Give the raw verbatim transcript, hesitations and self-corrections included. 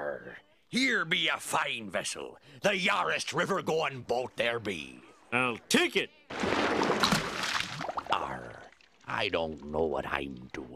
Arr, here be a fine vessel, the yarest river-going boat there be. I'll take it. Arr, I don't know what I'm doing.